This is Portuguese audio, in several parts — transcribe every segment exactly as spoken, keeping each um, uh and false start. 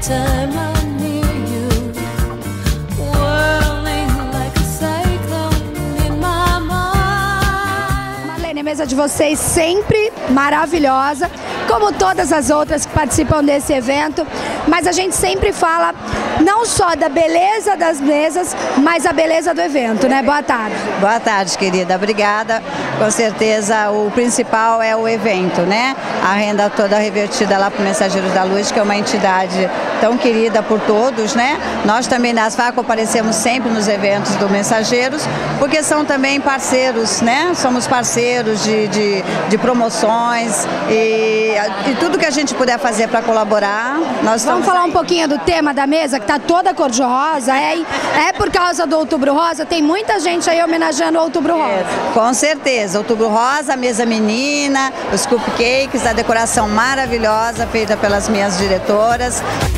time I'm near you, whirling like a cyclone in my mind. Marlene, a mesa de vocês sempre maravilhosa, como todas as outras que participam desse evento, mas a gente sempre fala não só da beleza das mesas, mas a beleza do evento, né? Boa tarde. Boa tarde, querida. Obrigada. Com certeza o principal é o evento, né? A renda toda revertida lá para o Mensageiros da Luz, que é uma entidade tão querida por todos, né? Nós também da ASFACO aparecemos sempre nos eventos do Mensageiros, porque são também parceiros, né? Somos parceiros de, de, de promoções e, e tudo que a gente puder fazer para colaborar, nós estamos. Vamos falar aí. um pouquinho do tema da mesa, que está toda cor-de-rosa, é, é por causa do Outubro Rosa? Tem muita gente aí homenageando o Outubro Rosa. Com certeza, Outubro Rosa, a mesa menina, os cupcakes, a decoração maravilhosa feita pelas minhas diretoras.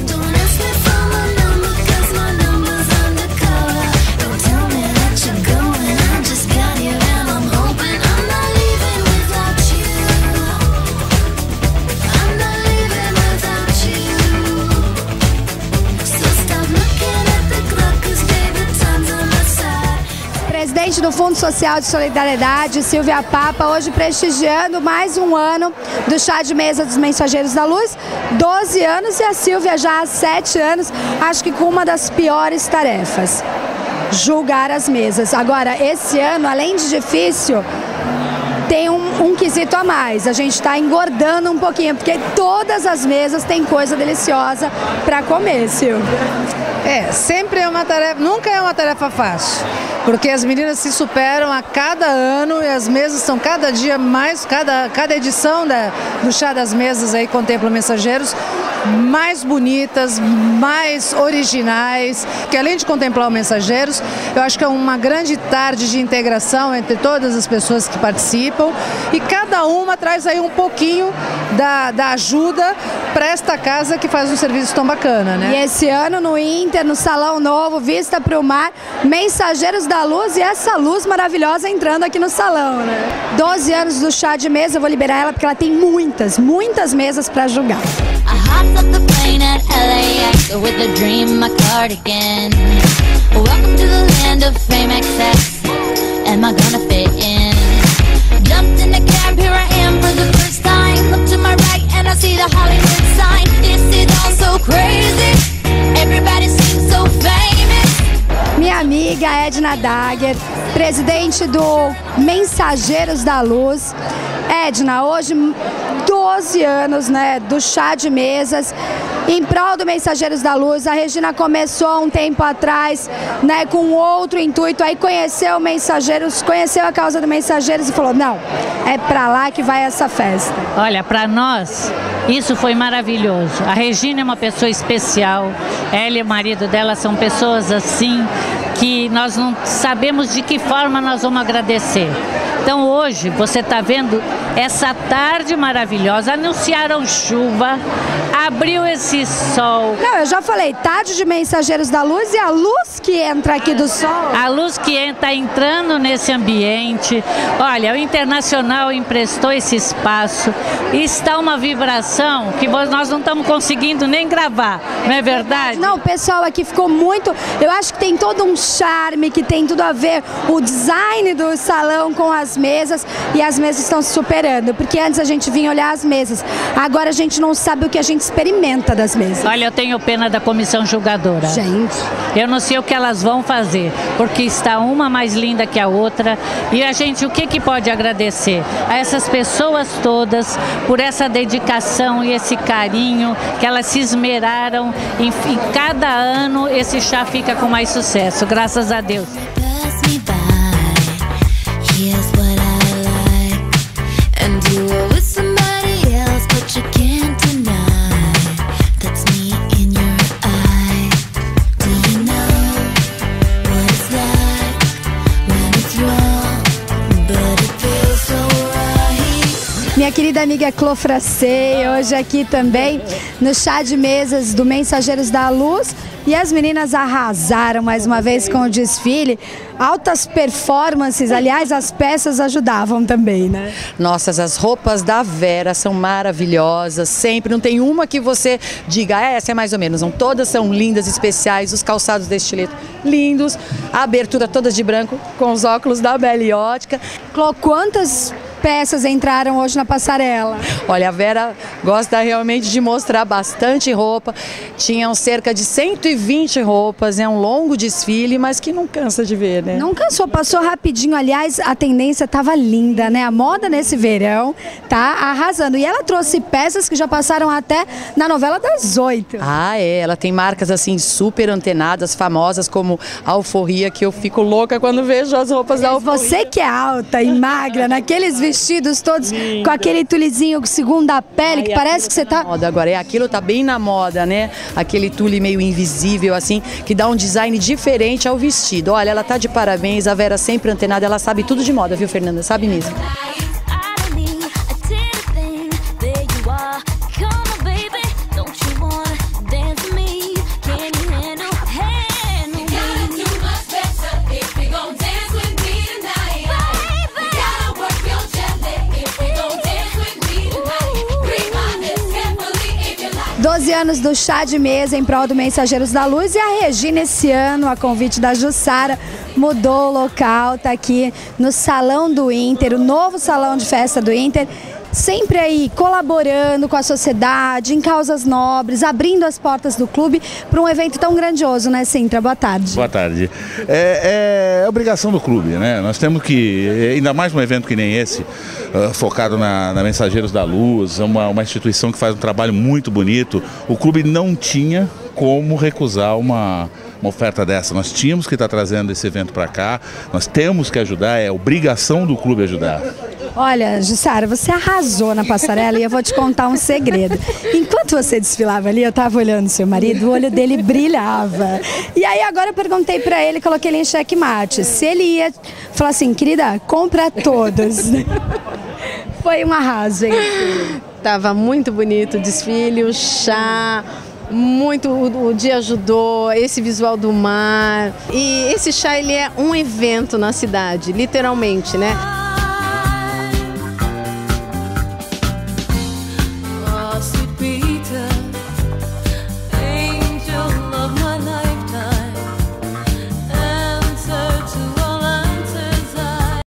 Presidente do Fundo Social de Solidariedade, Silvia Papa, hoje prestigiando mais um ano do chá de mesa dos Mensageiros da Luz, doze anos, e a Silvia já há sete anos, acho que com uma das piores tarefas, julgar as mesas. Agora, esse ano, além de difícil, tem um, um quesito a mais, a gente está engordando um pouquinho, porque todas as mesas têm coisa deliciosa para comer, Silvia. É, sempre é uma tarefa, nunca é uma tarefa fácil, porque as meninas se superam a cada ano e as mesas são cada dia mais, cada, cada edição da, do Chá das Mesas aí contempla Mensageiros, mais bonitas, mais originais, que além de contemplar o Mensageiros, eu acho que é uma grande tarde de integração entre todas as pessoas que participam e cada uma traz aí um pouquinho da, da ajuda para esta casa que faz um serviço tão bacana, né? E esse ano no Inter, no Salão Novo, vista para o mar, Mensageiros da Luz e essa luz maravilhosa entrando aqui no salão, né? doze anos do chá de mesa, eu vou liberar ela porque ela tem muitas, muitas mesas para julgar. I hopped off the plane at L A X with a dream, my cardigan. Welcome to the land of fame excess. Am I gonna fit in? Jumped in the cab, here I am for the first time. Look to my right and I see the Hollywood sign. This is all so crazy. Everybody seems so famous. Minha amiga Edna Dagger, presidente do Mensageiros da Luz. Edna, hoje doze anos, né, do chá de mesas em prol do Mensageiros da Luz. A Regina começou há um tempo atrás, né, com outro intuito, aí conheceu o Mensageiros, conheceu a causa do Mensageiros e falou, não, é pra lá que vai essa festa. Olha, para nós isso foi maravilhoso. A Regina é uma pessoa especial, ela e o marido dela são pessoas assim que nós não sabemos de que forma nós vamos agradecer. Então hoje você está vendo essa tarde maravilhosa, anunciaram chuva, abriu esse sol. Não, eu já falei, tarde de Mensageiros da Luz e a luz que entra aqui do sol. A luz que está entrando nesse ambiente. Olha, o Internacional emprestou esse espaço e está uma vibração que nós não estamos conseguindo nem gravar, não é verdade? Não, o pessoal aqui ficou muito, eu acho que tem todo um charme, que tem tudo a ver o design do salão com as mesas, e as mesas estão se superando, porque antes a gente vinha olhar as mesas, agora a gente não sabe o que a gente experimenta das mesas. Olha, eu tenho pena da comissão julgadora. Gente. Eu não sei o que elas vão fazer, porque está uma mais linda que a outra, e a gente, o que que pode agradecer? A essas pessoas todas, por essa dedicação e esse carinho, que elas se esmeraram, em, em cada ano esse chá fica com mais sucesso, graças a Deus. Minha querida amiga Clô Fracei, hoje aqui também no chá de mesas do Mensageiros da Luz, E as meninas arrasaram mais uma vez com o desfile. Altas performances, aliás, as peças ajudavam também, né? Nossas, as roupas da Vera são maravilhosas, sempre, não tem uma que você diga, ah, essa é mais ou menos, não, todas são lindas, especiais, os calçados deste estileto lindos, a abertura todas de branco, com os óculos da Belle Ótica. Clô, quantas peças entraram hoje na passarela? Olha, a Vera gosta realmente de mostrar bastante roupa, tinham cerca de cento e vinte roupas, é um longo desfile, mas que não cansa de ver, né? Não cansou, passou rapidinho, aliás, a tendência estava linda, né? A moda nesse verão tá arrasando. E ela trouxe peças que já passaram até na novela das oito. Ah, é, ela tem marcas assim super antenadas, famosas como Alforria, que eu fico louca quando vejo as roupas da Alforria. Você que é alta e magra, naqueles vestidos todos linda, com aquele tulizinho segunda pele, ai, que parece que você tá... Moda agora, é, aquilo tá bem na moda, né? Aquele tule meio invisível, assim, que dá um design diferente ao vestido. Olha, ela tá de parabéns, a Vera sempre antenada, ela sabe tudo de moda, viu, Fernanda? Sabe mesmo. doze anos do chá de mesa em prol do Mensageiros da Luz, e a Regina esse ano, a convite da Jussara, mudou o local, tá aqui no Salão do Inter, o novo salão de festa do Inter, sempre aí colaborando com a sociedade, em causas nobres, abrindo as portas do clube para um evento tão grandioso, né, Sintra? Boa tarde. Boa tarde. É, é obrigação do clube, né? Nós temos que, ainda mais num evento que nem esse, uh, focado na, na Mensageiros da Luz, uma, uma instituição que faz um trabalho muito bonito, o clube não tinha como recusar uma... uma oferta dessa. Nós tínhamos que estar trazendo esse evento para cá, nós temos que ajudar, é obrigação do clube ajudar. Olha, Jussara, você arrasou na passarela e eu vou te contar um segredo. Enquanto você desfilava ali, eu estava olhando seu marido, o olho dele brilhava. E aí agora eu perguntei para ele, coloquei ele em xeque-mate, se ele ia falar assim, querida, compra todos. Foi um arraso, hein? Tava muito bonito o desfile, o chá... Muito, o, o dia ajudou, esse visual do mar. E esse chá, ele é um evento na cidade, literalmente, né?